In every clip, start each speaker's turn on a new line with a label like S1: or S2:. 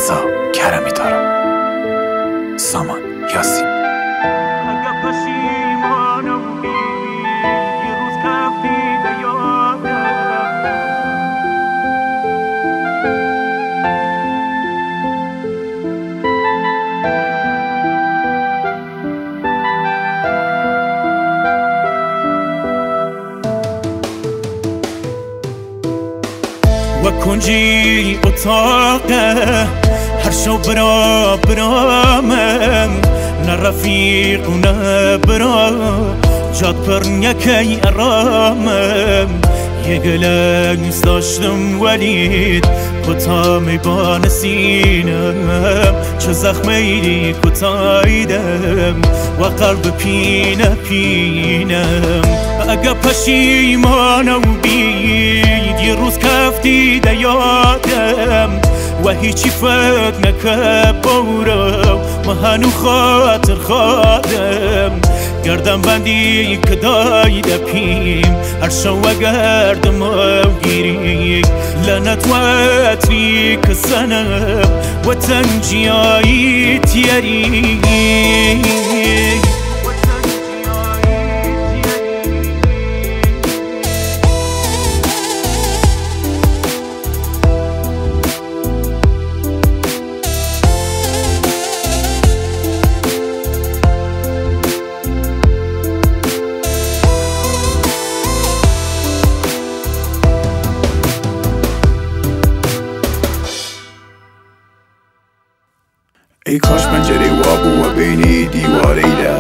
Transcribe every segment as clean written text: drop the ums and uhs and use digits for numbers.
S1: رضا کرمی دارم. سامان یاسین.
S2: و کنجی اتاقه هر شو برامم نه رفیق و نه برا جاد پر نکی ارامم یه گلنز داشتم ولید کتا میبان سینم چه زخمی کتایدم و قلب پینم اگه پشیمانم بید یه روز کفتی دیادم و هیچی فکر نکب بورم ما هنو خاطر خادم گردم بندی که دایده پیم هر شو گردم و گیری لنت واتری که سنم و تنجیایی تیری
S3: ای کاش پنجره وابو و بینی دیواریله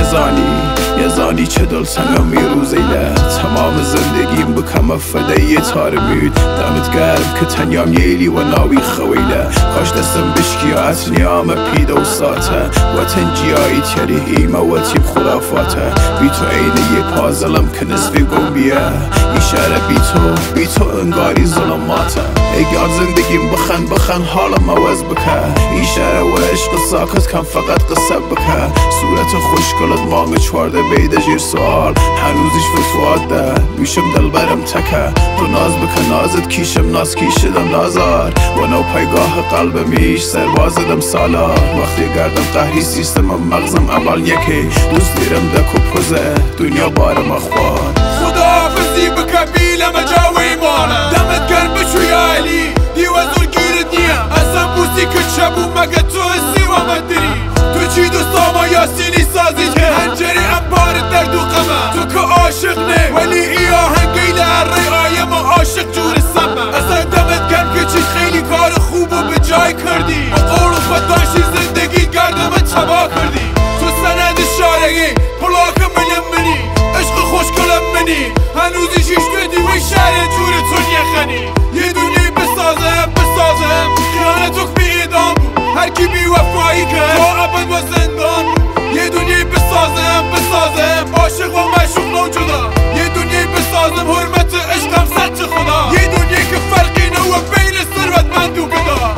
S3: یزانی چه دل سنگم میروزیله تمام زندگیم بکم فدای تارمید دمت گرم که تنیام ییلی و ناوی خویله کاش دستم بشکی از نیام پیدا و ساته و تنجیایی تیری هیمه و تیم خرافاته بی تو عینه یه پازلم که نصفی گم بیه ای شهر بی تو انگاری ظلماته ای گاد زندگیم بخن حالم عوض بکه ای شهر و عشق ساکت کم فقط قصه بکه صورت خوشگلت مانگ چوارده بیده جیر سوال هنوزیش فتوات ده بیشم دل برم تکه تو ناز بکن نازت کیشم ناز کیشدم نازار و نو پایگاه قلب میش سربازدم سالار وقتی گردم قهری سیستمم مغزم اول یکی دوست دیرم دکو پوزه دنیا بارم اخوار
S4: خداحافظی بکه بیلم جاوی مانه دمت گرم بشو یالی دیوه زور گیرت نیه اصلا بوسی که چبو مگه تو اسی و مدری تو چی دوستاما یاسینی سازی که هنجری انبار درد و غمه تو که عاشق نه ولی ای آهنگی لعره آیم و عاشق جور سمه اصلا دمت گرم که چی خیلی کار خوب و به جای کردی و قول و خداشی زندگی گردم تبا کردی تو سند شارعی پلاک منی عشق خوشگلم منی هنوزی شیش بدی و شهر جور تو یخنی یه دنیای بسازم خیانتو بی اعدام بود هر کی بی وفایی کرد تا ابد و زندان یه دنیای بسازم عاشق و معشوق نو جدا یه دنیای بسازم حرمت عشقم سچ خدا یه دنیای که فرقی نو بین ثروتمند و گدا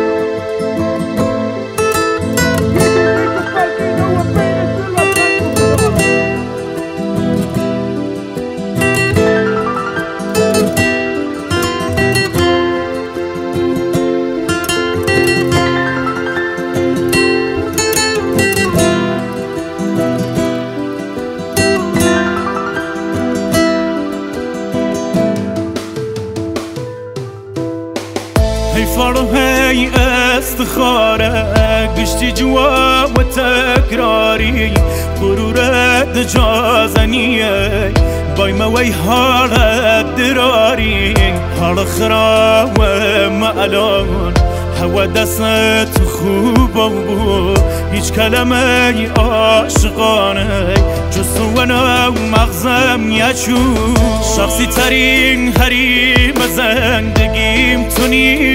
S2: هی فارو هی استخاره گشتی جوا و تکراری غرورت جازنیه بای موی حالت دراری حال خراب معلوم هوا دست خوب بود هیچ کلمه عاشقانه جز تو و نو مغزم یچون شخصی ترین حریم زندگیم تو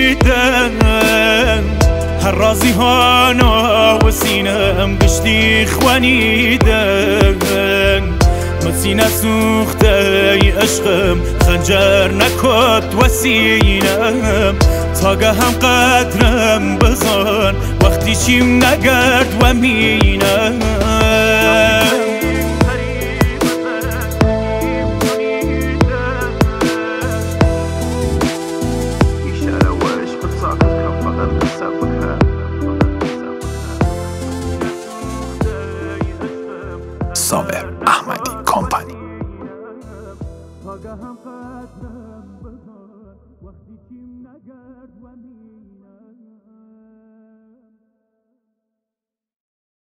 S2: نیدن هر رازی ها و سینم گشتی خوانیدن مسینه سوخته ای عشقم خنجر نکد و سینم تاگه هم قدرم بزن وقتی چیم نگرد و مینم
S3: ای شهر و عشق ساکت کم فقط قصه بکن
S1: ساور احمدی کمپانی.
S2: آگاهم قدم بهار وقتی کیم نگرد و می